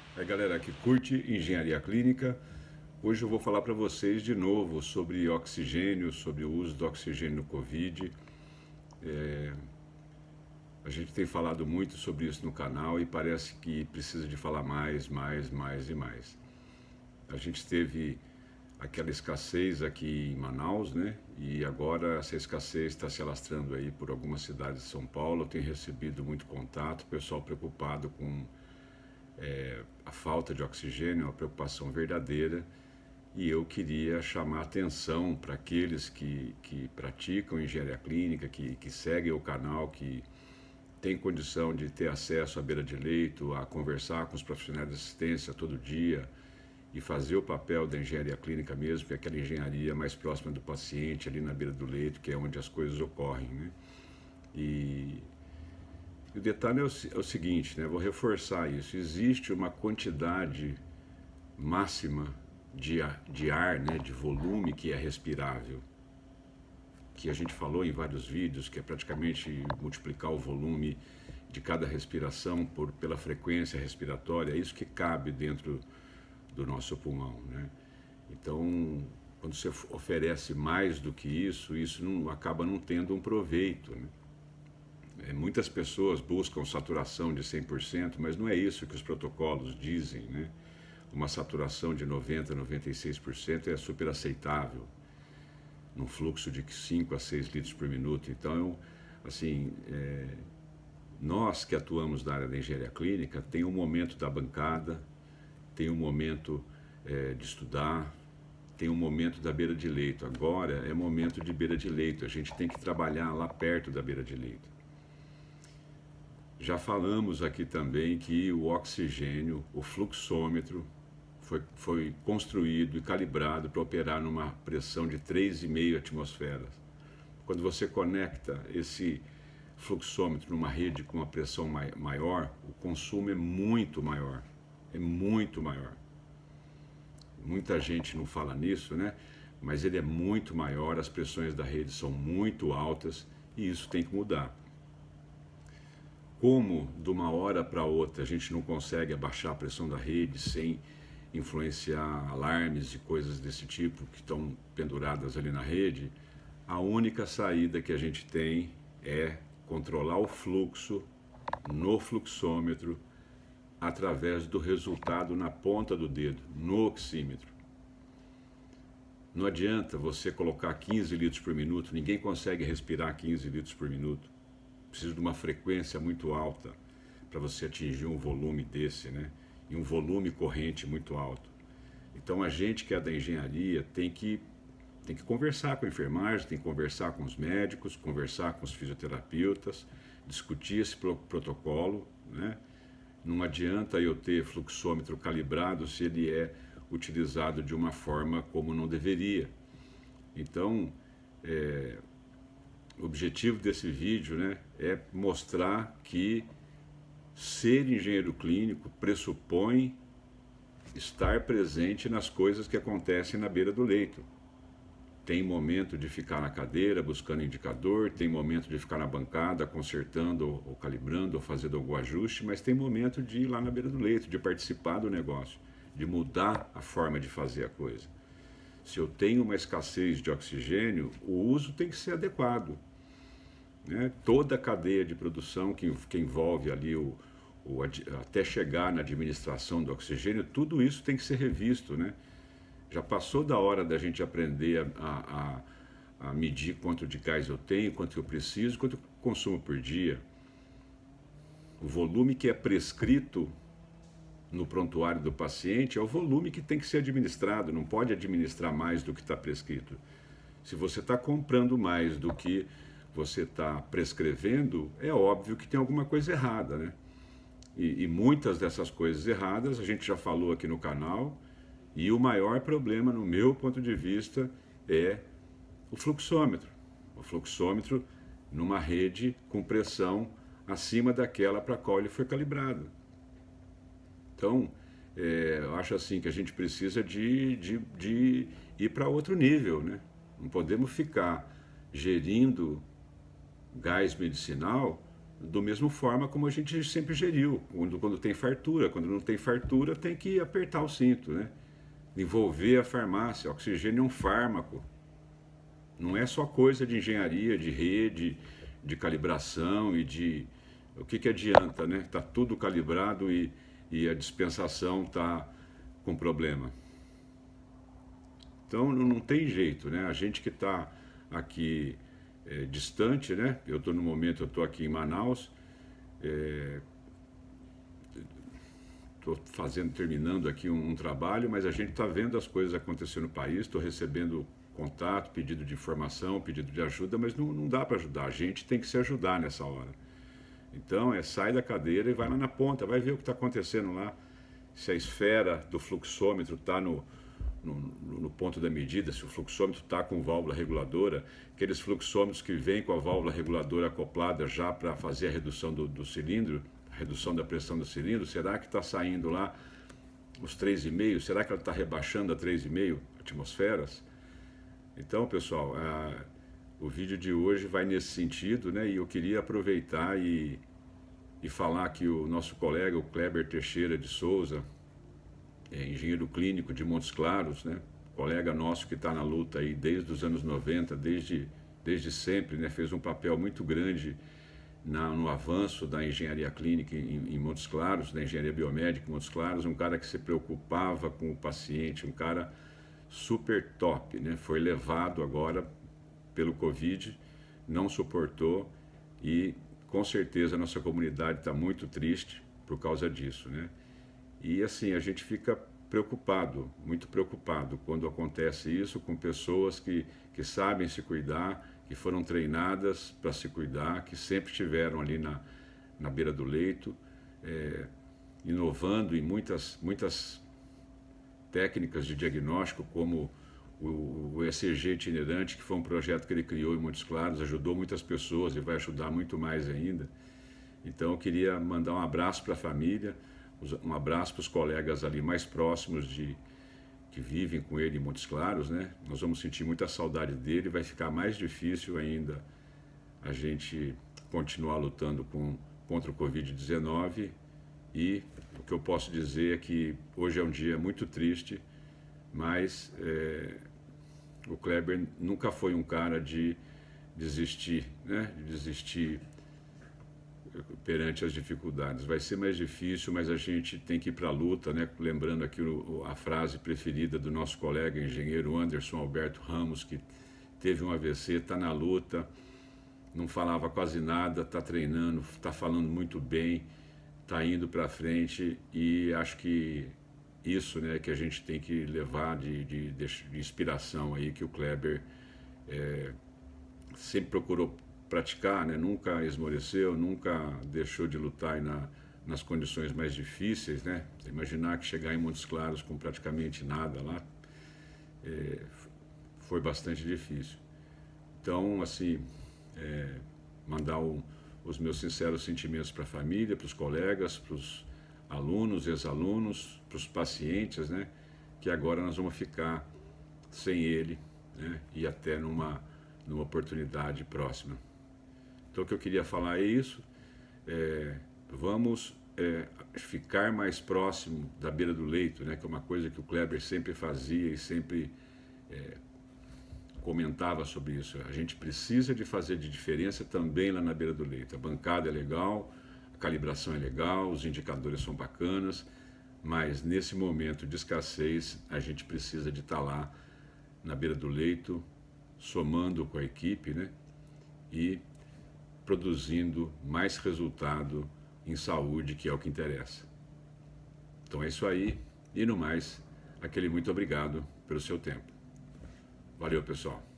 É, galera que curte engenharia clínica, hoje eu vou falar para vocês de novo sobre oxigênio, sobre o uso do oxigênio no Covid. A gente tem falado muito sobre isso no canal e parece que precisa de falar mais, mais, mais e mais. A gente teve aquela escassez aqui em Manaus, né? E agora essa escassez está se alastrando aí por algumas cidades de São Paulo. Eu tenho recebido muito contato, pessoal preocupado com a falta de oxigênio, é uma preocupação verdadeira. E eu queria chamar atenção para aqueles que praticam engenharia clínica, que seguem o canal, que têm condição de ter acesso à beira de leito, a conversar com os profissionais de assistência todo dia e fazer o papel da engenharia clínica mesmo, que é aquela engenharia mais próxima do paciente, ali na beira do leito, que é onde as coisas ocorrem, né? E o detalhe é o seguinte, né? Vou reforçar isso. Existe uma quantidade máxima de ar, né, de volume que é respirável, que a gente falou em vários vídeos, que é praticamente multiplicar o volume de cada respiração pela frequência respiratória, é isso que cabe dentro do nosso pulmão, né? Então, quando você oferece mais do que isso não, acaba não tendo um proveito, né? Muitas pessoas buscam saturação de 100%, mas não é isso que os protocolos dizem, né? Uma saturação de 90%, 96% é super aceitável, num fluxo de 5 a 6 litros por minuto. Então, assim, nós que atuamos na área da engenharia clínica, tem um momento da bancada, tem um momento de estudar, tem um momento da beira de leito. Agora é momento de beira de leito, a gente tem que trabalhar lá perto da beira de leito. Já falamos aqui também que o oxigênio, o fluxômetro, foi construído e calibrado para operar numa pressão de 3,5 atmosferas. Quando você conecta esse fluxômetro numa rede com uma pressão maior, o consumo é muito maior. É muito maior. Muita gente não fala nisso, né? Mas ele é muito maior, as pressões da rede são muito altas e isso tem que mudar. Como de uma hora para outra a gente não consegue abaixar a pressão da rede sem influenciar alarmes e coisas desse tipo que estão penduradas ali na rede, a única saída que a gente tem é controlar o fluxo no fluxômetro através do resultado na ponta do dedo, no oxímetro. Não adianta você colocar 15 litros por minuto, ninguém consegue respirar 15 litros por minuto. Precisa de uma frequência muito alta para você atingir um volume desse, né? E um volume corrente muito alto. Então a gente que é da engenharia tem que conversar com a enfermagem, tem que conversar com os médicos, conversar com os fisioterapeutas, discutir esse protocolo, né? Não adianta eu ter fluxômetro calibrado se ele é utilizado de uma forma como não deveria. Então, o objetivo desse vídeo, né, é mostrar que ser engenheiro clínico pressupõe estar presente nas coisas que acontecem na beira do leito. Tem momento de ficar na cadeira buscando indicador, tem momento de ficar na bancada consertando ou calibrando ou fazendo algum ajuste, mas tem momento de ir lá na beira do leito, de participar do negócio, de mudar a forma de fazer a coisa. Se eu tenho uma escassez de oxigênio, o uso tem que ser adequado, né? Toda a cadeia de produção que envolve ali até chegar na administração do oxigênio, tudo isso tem que ser revisto, né? Já passou da hora da gente aprender a medir quanto de gás eu tenho, quanto eu preciso, quanto eu consumo por dia. O volume que é prescrito no prontuário do paciente é o volume que tem que ser administrado, não pode administrar mais do que está prescrito. Se você está comprando mais do que você está prescrevendo, é óbvio que tem alguma coisa errada, né? E muitas dessas coisas erradas a gente já falou aqui no canal, e o maior problema, no meu ponto de vista, é o fluxômetro. O fluxômetro numa rede com pressão acima daquela para a qual ele foi calibrado. Então, eu acho assim que a gente precisa de ir para outro nível, né? Não podemos ficar gerindo gás medicinal do mesmo forma como a gente sempre geriu, quando tem fartura. Quando não tem fartura, tem que apertar o cinto, né? Envolver a farmácia. Oxigênio é um fármaco. Não é só coisa de engenharia, de rede, de calibração e de... O que adianta, né? Está tudo calibrado e a dispensação está com problema. Então não tem jeito, né? A gente que está aqui distante, né? Eu estou aqui em Manaus, estou terminando aqui um trabalho, mas a gente está vendo as coisas acontecendo no país, estou recebendo contato, pedido de informação, pedido de ajuda, mas não dá para ajudar. A gente tem que se ajudar nessa hora. Então, sai da cadeira e vai lá na ponta, vai ver o que está acontecendo lá. Se a esfera do fluxômetro está no ponto da medida, se o fluxômetro está com válvula reguladora, aqueles fluxômetros que vêm com a válvula reguladora acoplada já para fazer a redução do cilindro, a redução da pressão do cilindro, será que está saindo lá os 3,5? Será que ela está rebaixando a 3,5 atmosferas? Então, pessoal, o vídeo de hoje vai nesse sentido, né? E eu queria aproveitar e falar que o nosso colega, o Kleber Teixeira de Souza, engenheiro clínico de Montes Claros, né? Colega nosso que está na luta aí desde os anos 90, desde sempre, né? Fez um papel muito grande no avanço da engenharia clínica em Montes Claros, da engenharia biomédica em Montes Claros, um cara que se preocupava com o paciente, um cara super top, né? Foi levado agora pelo Covid, não suportou e com certeza a nossa comunidade está muito triste por causa disso, né? E assim, a gente fica preocupado, muito preocupado quando acontece isso com pessoas que sabem se cuidar, que foram treinadas para se cuidar, que sempre estiveram ali na beira do leito, inovando em muitas técnicas de diagnóstico, como o ECG itinerante, que foi um projeto que ele criou em Montes Claros, ajudou muitas pessoas e vai ajudar muito mais ainda. Então eu queria mandar um abraço para a família, um abraço para os colegas ali mais próximos que vivem com ele em Montes Claros, né? Nós vamos sentir muita saudade dele, vai ficar mais difícil ainda a gente continuar lutando contra o Covid-19 e o que eu posso dizer é que hoje é um dia muito triste, mas o Kleber nunca foi um cara de desistir, né? De desistir perante as dificuldades. Vai ser mais difícil, mas a gente tem que ir para a luta, né? Lembrando aqui a frase preferida do nosso colega engenheiro Anderson Alberto Ramos, que teve um AVC, está na luta, não falava quase nada, está treinando, está falando muito bem, está indo para frente e acho que isso, né, que a gente tem que levar de inspiração aí, que o Kleber sempre procurou praticar, né? Nunca esmoreceu, nunca deixou de lutar aí nas condições mais difíceis, né? Imaginar que chegar em Montes Claros com praticamente nada lá foi bastante difícil. Então, assim, mandar os meus sinceros sentimentos para a família, para os colegas, para os alunos, ex-alunos, para os pacientes, né? Que agora nós vamos ficar sem ele, né? E até numa oportunidade próxima. Então o que eu queria falar é isso, vamos ficar mais próximo da beira do leito, né? Que é uma coisa que o Kleber sempre fazia e sempre comentava sobre isso. A gente precisa de fazer de diferença também lá na beira do leito. A bancada é legal, a calibração é legal, os indicadores são bacanas, mas nesse momento de escassez a gente precisa de estar lá na beira do leito, somando com a equipe, né? E produzindo mais resultado em saúde, que é o que interessa. Então é isso aí, e no mais, aquele muito obrigado pelo seu tempo. Valeu, pessoal.